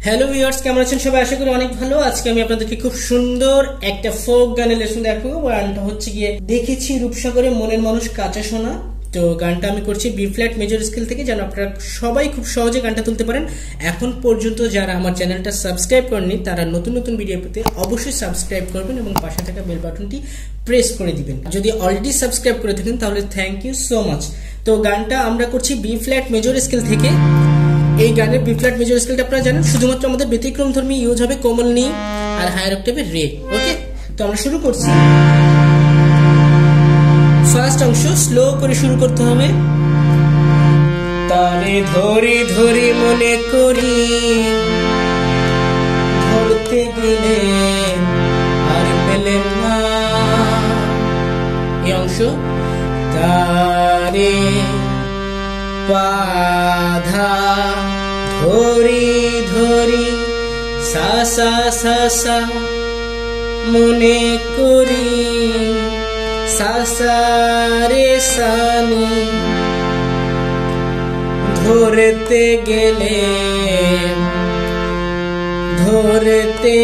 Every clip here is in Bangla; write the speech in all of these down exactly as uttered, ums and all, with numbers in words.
হ্যালো ভিউয়ার্স, কেমন আছেন সবাই? আশা করি অনেক ভালো। আজকে আমি আপনাদেরকে খুব সুন্দর একটা ফোক গানের লেসন দেখাবো। গানটা হচ্ছে গিয়ে দেখেছি রূপসাগরে মনের মানুষ কাঁচা সোনা। তো গানটা আমি করছি বি ফ্ল্যাট মেজর স্কেল থেকে, যেন আপনারা সবাই খুব সহজে গানটা তুলতে পারেন। এখন পর্যন্ত যারা আমার চ্যানেলটা সাবস্ক্রাইব করেননি তারা নতুন নতুন ভিডিও পেতে অবশ্যই সাবস্ক্রাইব করবেন এবং পাশে থাকা বেল বাটনটি প্রেস করে দিবেন। যদি অলরেডি সাবস্ক্রাইব করে থাকেন তাহলে থ্যাংক ইউ সো মাচ। তো গানটা আমরা করছি বি ফ্ল্যাট মেজর স্কেল থেকে। এই গানের বি ফ্ল্যাট মেজর স্কেলটা আপনারা জানেন, শুধুমাত্র আমাদের ব্যতিক্রম ধর্মী ইউজ হবে কোমল নি আর হায়ার অক্টেভের রে। ওকে, তো আমরা শুরু করছি। ফার্স্ট অংশ স্লো করে শুরু করতে হবে। তারে ধরি ধরি মনে করি, ধরতে গেলে আর পেলেন না। এই অংশ তারে বাধা ধরি ধরি সা সা সা সা মনে করি সা সা রে সানি ধরতে গেলে ধরতে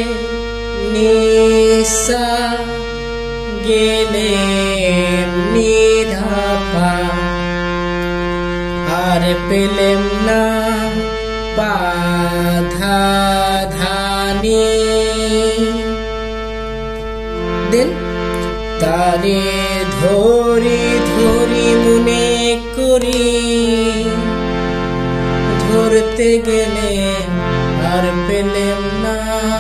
নিসা গেলে নিধাপা আর পেলেম না বাধা ধানি। দেন তারে ধরি ধরি মনে করি, ধরতে গেলে আর পেলেম না।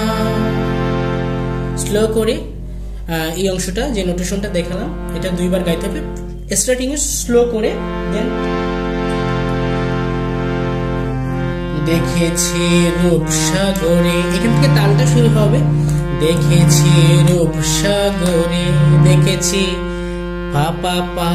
স্লো করে এই অংশটা, যে নোটেশনটা দেখালাম, এটা দুইবার গাইতে হবে। স্টার্টিং এ স্লো করে, দেন দেখেছি রূপসাগরে, এখান থেকে তালটা শুরু হবে। দেখেছি রূপসাগরে, দেখেছি পাপা পা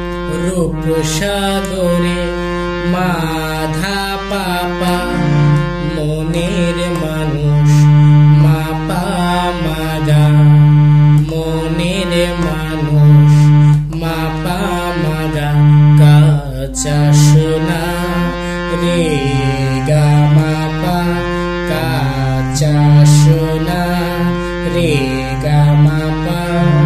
রূপসাগরে মাধা পাপা মনের মানুষ মাপা মাগা মনের মানুষ মাপা মাগা কাঁচা সোনা রে গা মাপা কাঁচা সোনা রে গা মাপা।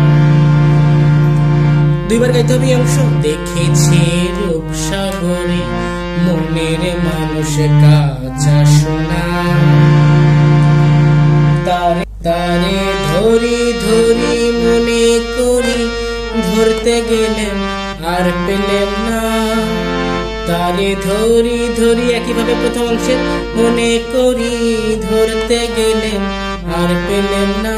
দুইবার গাইতে হবে এই অংশ। দেখেছি রূপসাগরে মনের মানুষ কাঁচা সোনা, তারে তারে ধরি ধরি মনে করি, ধরতে গেলেন আর পেলেন না। তারে ধরি ধরি একইভাবে প্রথম অংশে মনে করি, ধরতে গেলেন আর পেলেন না।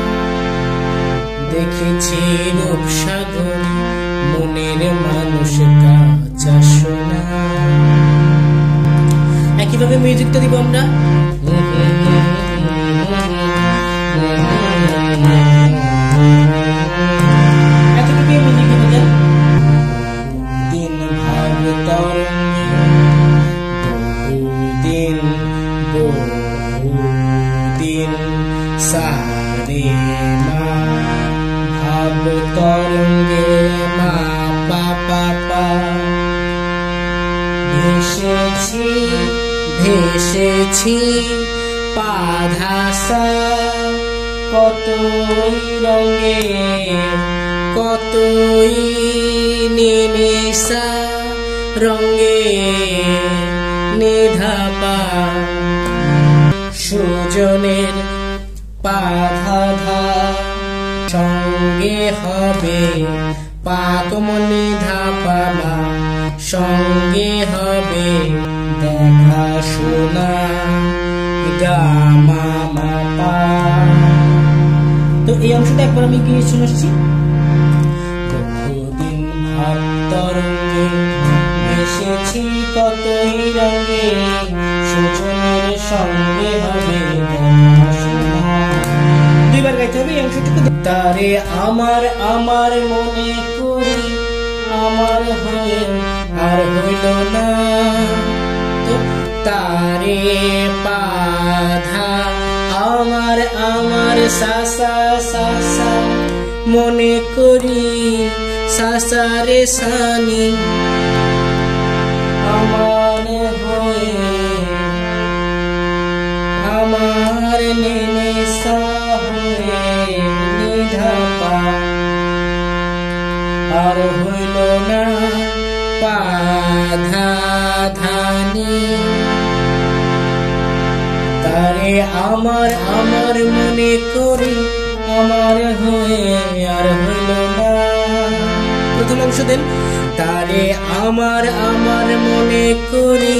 দেখেছি রূপসাগর মনের মানুষ কাঁচা সোনা। একইভাবে মিউজিকটা দিব আমরা। এতটুকু মিউজিক দিবেন। দিন ভাগ তরঙ্গে বহুদিন বহুদিন সারে মা ভাব তরঙ্গে মা পাপা পা ভেসেছি ভেসেছি পাধাসা কতই রঙে কতই নিমেষা রঙে নিধাপা সুজনের পাধা সঙ্গে হবে পাকমনি ধাপা মা সঙ্গে হবে দেখা শোনা গা মা মা পা। তো এই অংশটা একবার আমি গিয়ে শুনে আসছি। বহুদিন ভাব তরঙ্গে এসেছি কতই রঙে সুজনের সঙ্গে হবে দেখা শোনা। দুইবার গাইতে হবে এই অংশটুকু। তারে আমার আমার মনে করি, আমার হয়ে আর হইল না। তো তারে পাধা আমার আমার সাসা সাসা মনে করি সাসা রে সানি আমার হয়ে পা ধা ধা নি। তারে আমার আমার মনে করি আমার হয়ে আর হইল না। প্রথম অংশ দেন। তারে আমার আমার মনে করি,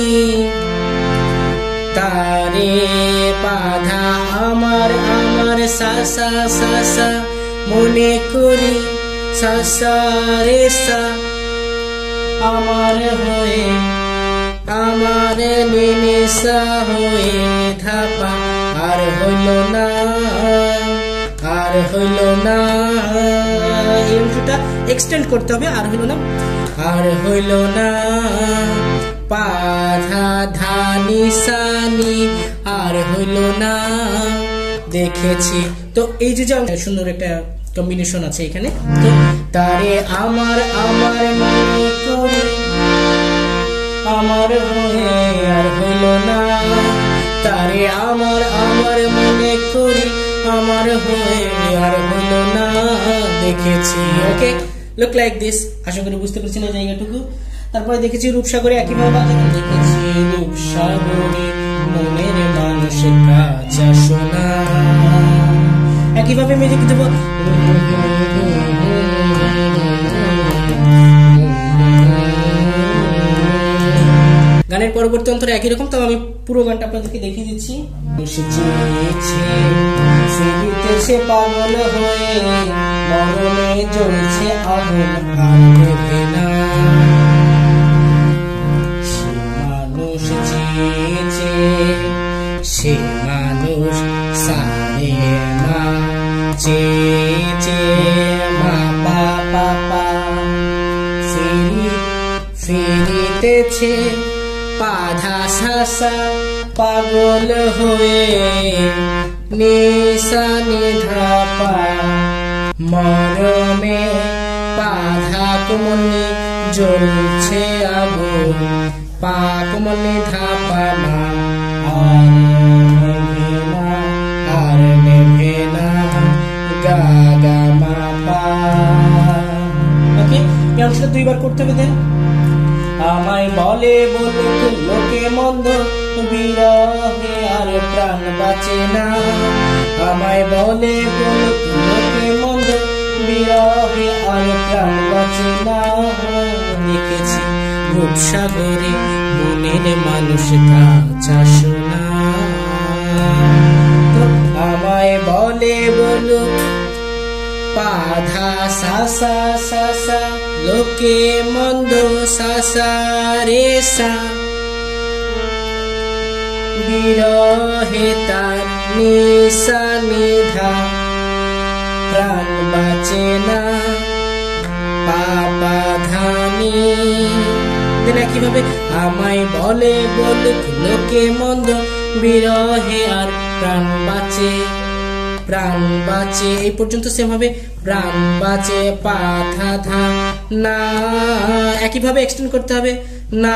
তারে বাধা আমার আমার সা সা সা সা মনে করি, সা সা রে সা আমার হয়ে আমার নেনে সা হয়ে ধাপা আর হইল না আর হইল না। এই অংশটা এক্সটেন্ড করতে হবে, আর হইল না আর হইল না। পা ধা ধা নি সা নি আর হইল না। দেখেছি তো এই যে সুন্দর একটা কম্বিনেশন আছে এখানে। তো তারে আমার আমার মনে করি আমার হয়ে আর হইল না। তারে আমার আমার মনে করি আমার হয়ে আর হইল না। দেখেছি। Okay, look like this. আশা করি বুঝতে পারছেন এই জায়গাটুকু। তারপরে দেখেছি রূপসাগরে একইভাবে বাজানো। দেখেছি রূপসাগরে মনের মানুষ কাঁচা সোনা। একইভাবে মিউজিক দেব। গানের পরবর্তী অন্তরে একই রকম, তবে আমি পুরো গানটা আপনাদেরকে দেখিয়ে দিচ্ছি। সে পাগল হয়ে মরণে জ্বলছে আগুন আর নেভে না। সে মানুষ চেয়েছে, সে মানুষ সারে মা চেয়েছে মা পা পা পা ফিরি ফিরিতেছে পাধা সাসা পাগল হয়ে নিশা নিধা পা মরমে পাধা কুমনি জ্বলছে আগুন পা কুমনি ধাপা মা আর নেভে না আর নেভে না গা গা মা পা। ওকে, এই অংশটা দুইবার করতে হবে। দেন আমায় বলে বলুক লোকে মন্দ বিরহে আর প্রাণ বাঁচে না। আমায় বলে বলুক লোকে মন্দ বিরহে আর প্রাণ বাঁচে না। লিখেছি রূপসাগরে মনের মানুষ কাঁচা সোনা। আমায় বলে বলুক পাধা সা সা সা সা লোকে মন্দ সা সা রে সা বিরহে তার নিশা নিধা প্রাণ বাঁচে না পাপা ধানি। দেন একইভাবে আমায় বলে বলুক লোকে মন্দ বিরহে আর প্রাণ বাঁচে প্রাণ বাঁচে। এই পর্যন্ত সেম হবে প্রাণ বাঁচে পাথা ধা না। একইভাবে এক্সটেন্ড করতে হবে না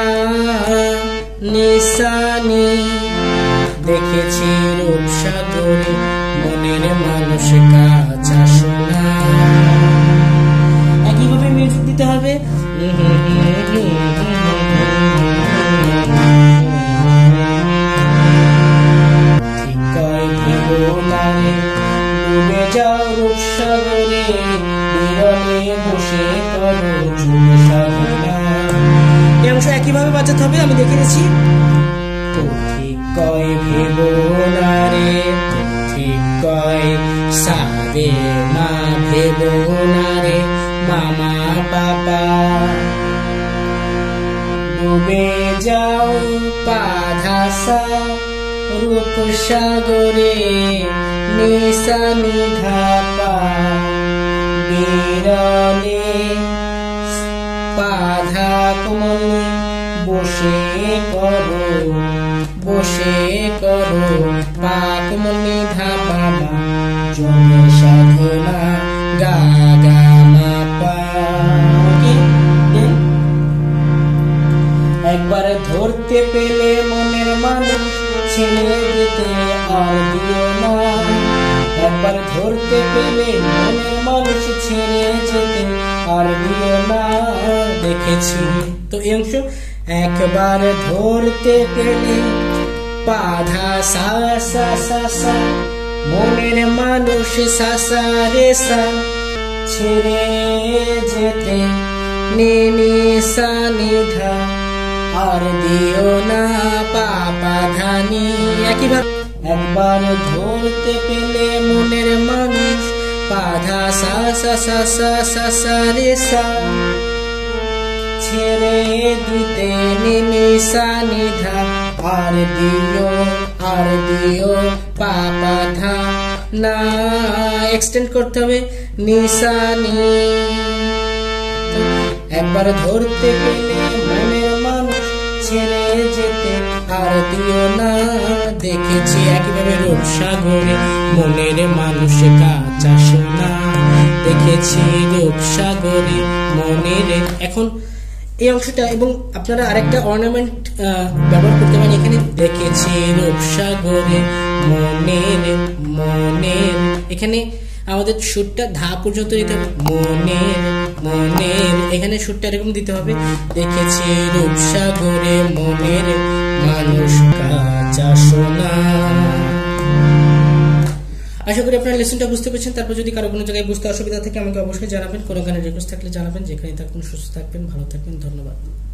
নিশানি। দেখেছি রূপসাগরে মনের মানুষ কাঁচা সোনা। একইভাবে মিউজিক দিতে হবে। ডুবে যাও রূপসাগরে বিরলে বসে করো যুগ সাধনা। এই অংশ একইভাবে বাজাতে হবে, আমি দেখে দিচ্ছি। ঠিক কয় ভেব না রে, ঠিক কয় সাবে মা ভেব না রে মামা বাবা। ডুবে যাও পাধাসা রূপসাগরে নিশা নিধা পা বিরলে পাধা কোমল বসে করো বসে করো পা কোমল নিধা বাবা জমে সাধনা গা গা মা পা। একবার ধরতে পেলে মনের মানুষ ছেড়ে দিতে আর দিও না। একবার ধরতে পেলে মনের মানুষ ছেড়ে যেতে আর দিও না দেখেছি। তো এই অংশ একবার ধরতে পেলে পাধা সা সা সা সা মনের মানুষ সা সা রে সা ছেড়ে যেতে নি নি সা নি ধা আর দিও না পা পা ধা নি। একইভাবে একবার ধরতে পেলে মনের মানুষ পাধা সা সা সা সা সা সা রে সা ছেড়ে দিতে নি নি সা নি ধা আর দিও আর দিও পা পা ধা না। এক্সটেন্ড করতে হবে নি সা নি। একবার ধরতে পেলে মনের মানুষ ছেড়ে যেতে আর দিও না দেখেছি। একইভাবে রূপসাগরে মনের মানুষ কাঁচা সোনা দেখেছি রূপসাগরে মনের। এখন এই অংশটা এবং আপনারা আরেকটা অর্নামেন্ট ব্যবহার করতে পারেন এখানে। দেখেছি রূপসাগরে মনের মনের, এখানে আমাদের সুরটা ধা পর্যন্ত দিতে হবে। মনের মনের, এখানে সুরটা এরকম দিতে হবে। দেখেছি রূপসাগরে মনের মানুষ কাঁচা সোনা। আশা করি আপনারা লেসনটা বুঝতে পেরেছেন। তারপর যদি কারো কোনো জায়গায় বুঝতে অসুবিধা থাকে আমাকে অবশ্যই জানাবেন। কোনো গানের রিকোয়েস্ট থাকলে জানাবেন। যেখানে থাকবেন সুস্থ থাকবেন, ভালো থাকবেন। ধন্যবাদ।